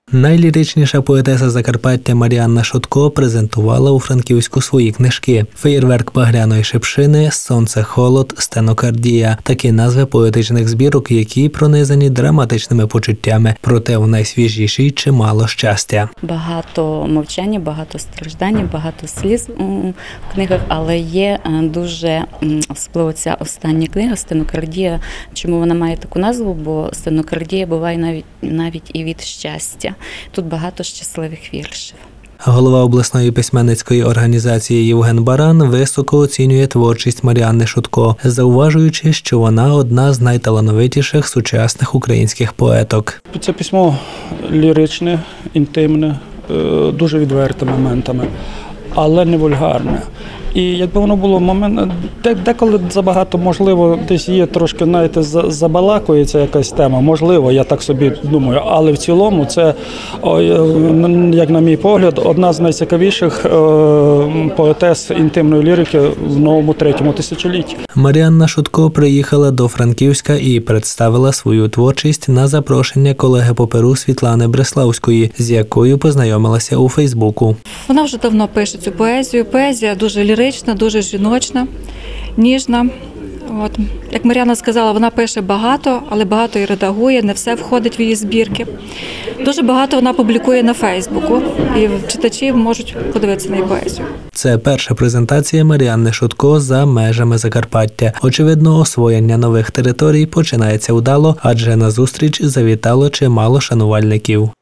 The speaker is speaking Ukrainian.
Найліричніша поетеса Закарпаття Маріанна Шутко презентувала у Франківську свої книжки «Феєрверк багряної шипшини», «Сонце, холод», «Стенокардія» – такі назви поетичних збірок, які пронизані драматичними почуттями, проте у найсвіжішій чимало щастя. Багато мовчання, багато страждань, багато сліз у книгах, але є дуже особливо ця остання книга «Стенокардія». Чому вона має таку назву? Бо стенокардія буває навіть і від щастя. Тут багато щасливих віршів. Голова обласної письменницької організації Євген Баран високо оцінює творчість Маріанни Шутко, зауважуючи, що вона одна з найталановитіших сучасних українських поеток. Це письмо ліричне, інтимне, дуже відверте моментами, але не вульгарне. І якби воно було деколи забагато, можливо, десь є трошки, знаєте, забалакується якась тема, можливо, я так собі думаю, але в цілому це, як на мій погляд, одна з найцікавіших поетес інтимної лірики в новому третьому тисячолітті. Маріанна Шутко приїхала до Франківська і представила свою творчість на запрошення колеги по Перу Світлани Бреславської, з якою познайомилася у Фейсбуку. Вона вже давно пише цю поезію. Поезія дуже лірична, дуже жіночна, ніжна. От. Як Мар'яна сказала, вона пише багато, але багато і редагує, не все входить в її збірки. Дуже багато вона публікує на Фейсбуку, і читачі можуть подивитися на її поезію. Це перша презентація Маріанни Шутко за межами Закарпаття. Очевидно, освоєння нових територій починається удало, адже на зустріч завітало чимало шанувальників.